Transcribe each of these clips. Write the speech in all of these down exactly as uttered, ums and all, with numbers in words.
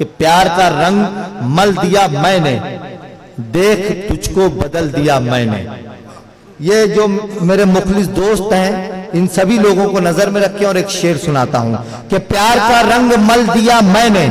कि प्यार का रंग मल दिया मैंने, देख तुझको बदल दिया मैंने। ये जो मेरे मुखलिस दोस्त हैं इन सभी लोगों को नजर में रखें और एक शेर सुनाता हूं कि प्यार का रंग मल दिया मैंने,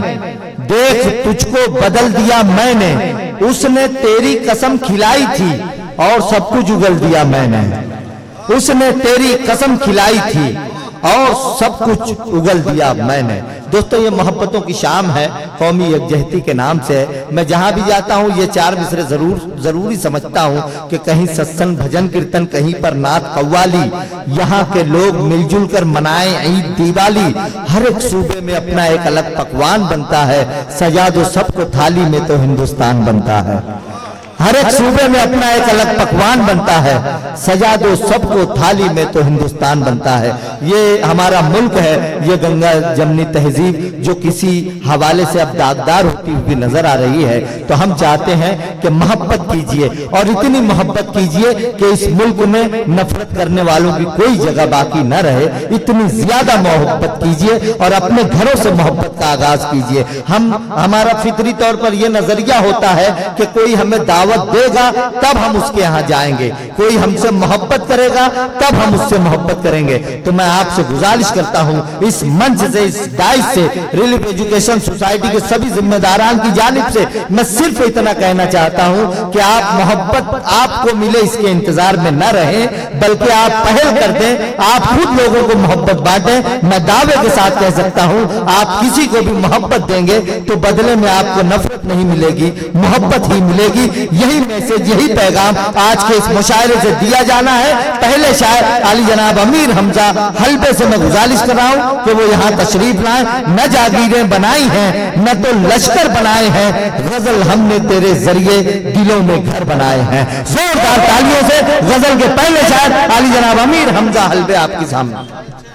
देख तुझको बदल दिया मैंने। उसने तेरी कसम खिलाई थी और सब कुछ उगल दिया मैंने। उसने तेरी कसम खिलाई थी और सब कुछ उगल दिया मैंने। दोस्तों, ये मोहब्बतों की शाम है, कौमी यकजहती के नाम से। मैं जहां भी जाता हूं ये चार मिसरे जरूर जरूरी समझता हूं कि कहीं सत्संग भजन कीर्तन, कहीं पर नात कव्वाली, यहाँ के लोग मिलजुल कर मनाएं ईद दिवाली। हर एक सूबे में अपना एक अलग पकवान बनता है, सजा दो सबको थाली में तो हिंदुस्तान बनता है। हर एक सूबे में अपना एक अलग पकवान बनता है, सजा दो सबको थाली में तो हिंदुस्तान बनता है। ये हमारा मुल्क है, ये गंगा जमनी तहजीब जो किसी हवाले से अब दागदार होती हुई नजर आ रही है। तो हम चाहते हैं कि मोहब्बत कीजिए और इतनी मोहब्बत कीजिए कि इस मुल्क में नफरत करने वालों की कोई जगह बाकी न रहे। इतनी ज्यादा मोहब्बत कीजिए और अपने घरों से मोहब्बत का आगाज कीजिए। हम हमारा फितरी तौर पर यह नजरिया होता है कि कोई हमें दावत देगा तब हम उसके यहां जाएंगे, कोई हमसे मोहब्बत करेगा तब हम उससे मोहब्बत करेंगे। तो मैं आपसे गुजारिश करता हूं इस मंच से, इस डाइस से, रिलीफ एजुकेशन सोसाइटी के सभी जिम्मेदारान की जानिब से मैं सिर्फ इतना कहना चाहता हूं कि आप मोहब्बत आपको मिले इसके इंतजार में न रहें, बल्कि आप पहल कर दें, आप खुद लोगों को मोहब्बत बांटें। मैं दावे के साथ कह सकता हूं आप किसी को भी मोहब्बत देंगे तो बदले में आपको नफरत नहीं मिलेगी, मोहब्बत ही मिलेगी। यही मैसेज, यही पैगाम आज के इस मुशायरे से दिया जाना है। पहले शायर अली जनाब अमीर हमजा हल्बे से मैं गुजारिश कर रहा हूं कि वो यहाँ तशरीफ लाएं। न जागीरें बनाई हैं न तो लश्कर बनाए हैं, गजल हमने तेरे जरिए दिलों में घर बनाए हैं। जोरदार तालियों से गजल के पहले शायर अली जनाब अमीर हमजा हल्बे आपके सामने।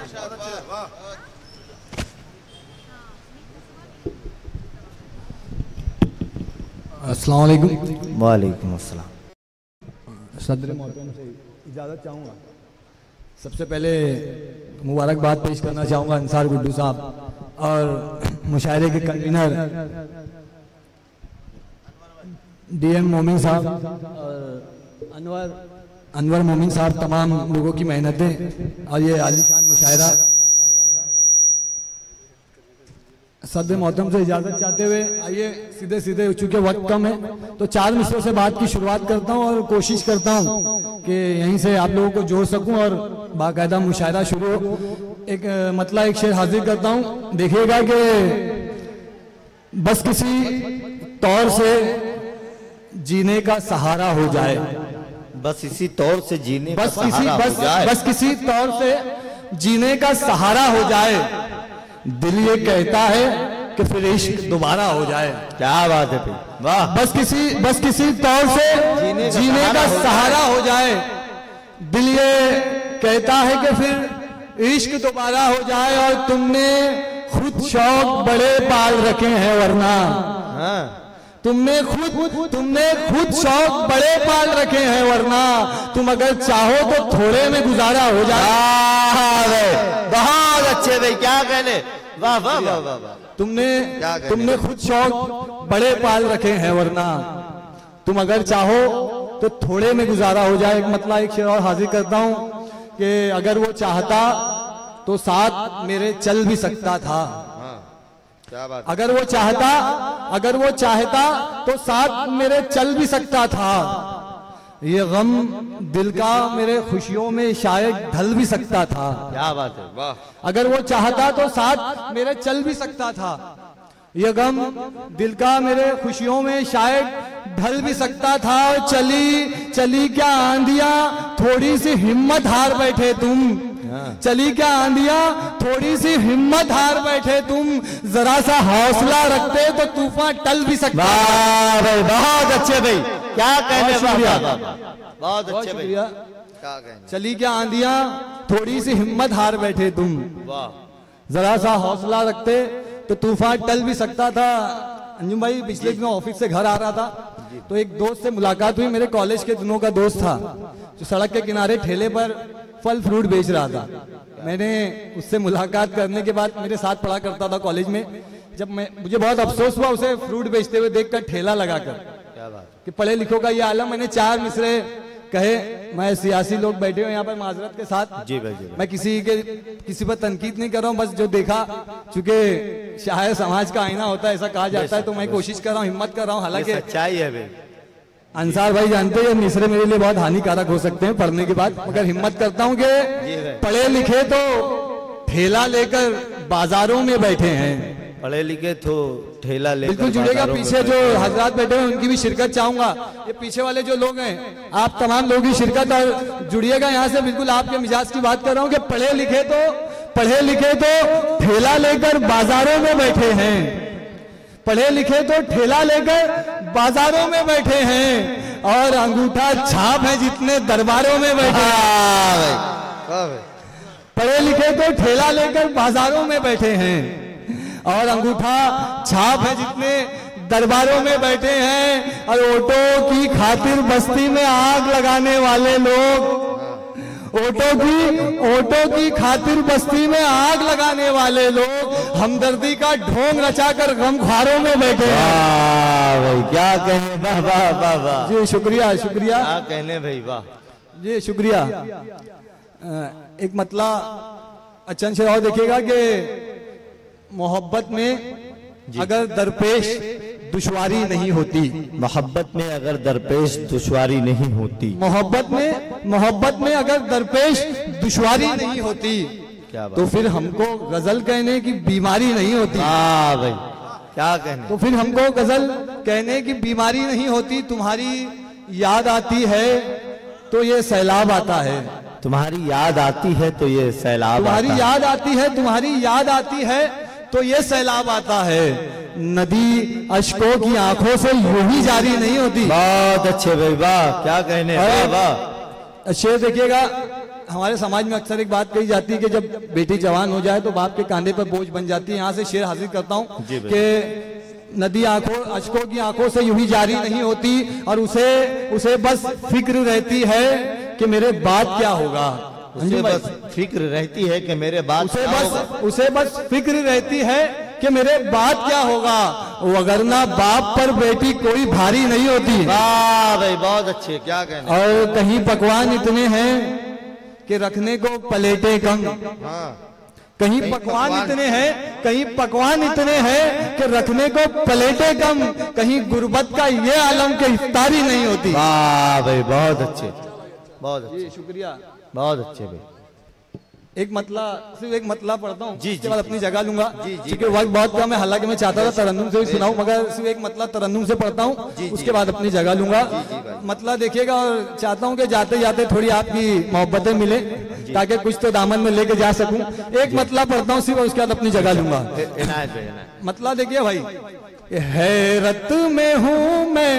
अस्सलाम वालेकुम। वालेकुम अस्सलाम। सदर मोहतरम से इजाज़त चाहूँगा। सबसे पहले मुबारकबाद पेश करना चाहूँगा अंसार गुड्डू साहब और मुशायरे के कन्वीनर डीएम मोमिन साहब और अनवर अनवर मोमिन साहब, तमाम लोगों की मेहनतें और ये आलीशान मुशायरा। सदर मोहतरम से इजाज़त चाहते हुए आइए सीधे सीधे, चूंकि वक्त कम है तो चार मिसरों से बात की शुरुआत करता हूं और कोशिश करता हूं कि यहीं से आप लोगों को जोड़ सकूं और बाकायदा मुशायरा शुरू हो। एक मतलब एक शेर हाजिर करता हूं, देखिएगा कि बस किसी तौर से जीने का सहारा हो जाए, बस इसी तौर से जीने बस का किसी सहारा बस हो जाए। बस किसी तौर से जीने का सहारा हो जाए, दिल ये कहता है कि फिर इश्क दोबारा हो जाए। क्या बात है, वाह। बस किसी बस किसी तौर से जीने का जीने का सहारा सहारा हो जाए, दिल ये कहता है कि फिर इश्क दोबारा हो जाए। और तुमने खुद शौक बड़े पाल रखे हैं, वरना हाँ। तुमने खुद तुमने खुद शौक बड़े पाल रखे हैं, वरना तुम अगर चाहो तो थोड़े में गुजारा हो जाए। बहुत अच्छे भाई, क्या कहने, वाह वाह वाह वाह वाह। तुमने तुमने खुद शौक बड़े पाल रखे हैं, वरना तुम अगर चाहो तो थोड़े में गुजारा हो जाए। एक मतलब एक शेर और हाजिर करता हूं कि अगर वो चाहता तो साथ मेरे चल भी सकता था। क्या बात। अगर वो चाहता अगर वो चाहता तो साथ मेरे चल भी सकता था। ये गम दिल का मेरे खुशियों में शायद ढल भी सकता था। क्या बात है, वाह। अगर वो चाहता तो साथ मेरे चल भी सकता था। ये गम दिल का मेरे खुशियों में शायद ढल भी सकता था। और चली चली क्या आंधिया, थोड़ी सी हिम्मत हार बैठे तुम। चली क्या आंधिया, थोड़ी सी हिम्मत हार बैठे तुम। जरा सा हौसला रखते तो तूफान टल भी सकता। वाह भाई, बहुत अच्छे भाई, क्या कहने, बहुत बहुत अच्छे भाई, शुक्रिया। क्या कहने। चली क्या आंधिया, थोड़ी सी हिम्मत हार बैठे तुम। वाह। जरा सा हौसला रखते तो तूफान टल भी सकता था। अंजुम भाई, पिछले दिनों ऑफिस से घर आ रहा था तो एक दोस्त से मुलाकात हुई, मेरे कॉलेज के दिनों का दोस्त था, जो सड़क के किनारे ठेले पर फल फ्रूट बेच रहा था। मैंने उससे मुलाकात करने के बाद, मेरे साथ पढ़ा करता था कॉलेज में, जब मैं मुझे बहुत अफसोस हुआ उसे फ्रूट बेचते हुए देखकर ठेला लगाकर। क्या बात। कि पढ़े लिखों का ये आलम। मैंने चार मिसरे कहे। मैं सियासी लोग बैठे हुए यहाँ पर माजरत के साथ। जी भाई जी। मैं किसी के किसी पर तनकीद नहीं कर रहा हूँ, बस जो देखा, चूंकि शायद समाज का आईना होता है ऐसा कहा जाता है, तो मैं कोशिश कर रहा हूँ, हिम्मत कर रहा हूँ। हालांकि सच्चाई है भाई। अंसार भाई जानते हैं मिसरे मेरे लिए बहुत हानिकारक हो सकते हैं पढ़ने के बाद, मगर हिम्मत करता हूँ कि पढ़े लिखे तो ठेला लेकर बाजारों में बैठे हैं। पढ़े लिखे तो ठेला लेकर बिल्कुल जुड़ेगा। पीछे जो हजरात बैठे हैं उनकी भी शिरकत चाहूंगा। ये पीछे वाले जो लोग हैं, आप तमाम लोग की शिरकत और जुड़िएगा यहाँ से। बिल्कुल आपके मिजाज की बात कर रहा हूँ कि पढ़े लिखे तो पढ़े लिखे तो ठेला लेकर बाजारों में बैठे हैं। पढ़े लिखे तो ठेला लेकर बाजारों में बैठे हैं और अंगूठा छाप है जितने दरबारों में बैठे हैं। पढ़े लिखे तो ठेला लेकर बाजारों में बैठे हैं और अंगूठा छाप है जितने दरबारों में बैठे हैं। और ऑटो की खातिर बस्ती में आग लगाने वाले लोग, ऑटो की ऑटो की खातिर बस्ती में आग लगाने वाले लोग हमदर्दी का ढोंग रचाकर गमख्वारों में बैठे हैं। भाई क्या कहने। वाह वाह वाह वाह जी शुक्रिया शुक्रिया। क्या कहने भाई। वाह जी शुक्रिया। एक मतला अचन से और देखिएगा कि मोहब्बत में अगर दरपेश दुश्वारी नहीं होती, मोहब्बत में अगर दरपेश दुश्वारी नहीं होती, मोहब्बत में मोहब्बत में अगर दरपेश दुश्वारी नहीं होती, क्या बात। तो फिर हमको गजल कहने की बीमारी नहीं होती। हाँ भाई क्या कहने। तो फिर हमको गजल कहने की बीमारी नहीं होती। तुम्हारी याद आती है तो ये सैलाब आता है। तुम्हारी याद आती है तो ये सैलाब तुम्हारी याद आती है तुम्हारी याद आती है तो ये सैलाब आता है। नदी अश्कों की आंखों से यूं ही जारी नहीं होती। बहुत अच्छे भाई। वाह क्या कहने। वाह वाह। शेर देखिएगा, हमारे समाज में अक्सर एक बात कही जाती है कि जब बेटी जवान हो जाए तो बाप के कांधे पर बोझ बन जाती है। यहाँ से शेर हाजिर करता हूँ कि नदी आंखों अश्कों की आंखों से यूं ही जारी नहीं होती और उसे उसे बस फिक्र रहती है कि मेरे बाद क्या होगा। उसे बस फिक्र रहती है कि मेरे बाद उसे बस उसे बस फिक्र रहती है कि मेरे बाद क्या होगा। वगरना बाप पर बेटी कोई भारी नहीं होती। वाह भाई बहुत अच्छे। क्या कहने। और कहीं पकवान इतने हैं कि रखने को प्लेटें कम। हाँ। कहीं पकवान इतने हैं कहीं पकवान इतने हैं कि रखने को प्लेटें कम। कहीं गुर्बत का ये आलम के इफ्तारी नहीं होती। वाह भाई बहुत अच्छे बहुत अच्छे। शुक्रिया बहुत अच्छे भाई। एक मतला सिर्फ एक मतला पढ़ता हूँ, जी उसके बाद अपनी जगह लूंगा जी क्योंकि वक्त बहुत कम है। हालांकि मैं चाहता था तरन्नुम से भी सुनाऊं, मगर सिर्फ एक मतला तरन्नुम से पढ़ता हूँ, उसके बाद अपनी जगह लूंगा। मतला देखिएगा और चाहता हूँ कि जाते जाते थोड़ी आपकी मोहब्बतें मिले ताकि कुछ तो दामन में लेके जा सकूं। एक मतला पढ़ता हूँ सिर्फ, उसके बाद अपनी जगह लूंगा। मतला देखिए भाई। हैरत में हूँ मैं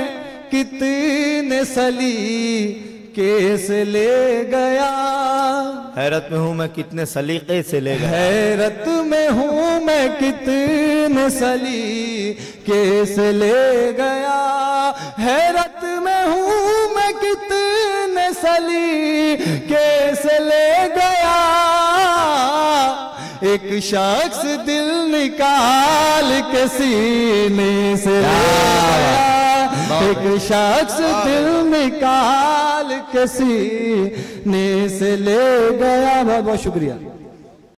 कितने सली केस ले गया। हैरत में हूँ मैं कितने सलीके से ले गया। हैरत में हूँ मैं कितने सली केस ले गया। हैरत में हूँ मैं कितने सली केस ले गया। एक शख्स दिल निकाल के सीने से ले गया। एक शख्स दिल निकाल के सीने से ले गया। बहुत बहुत शुक्रिया।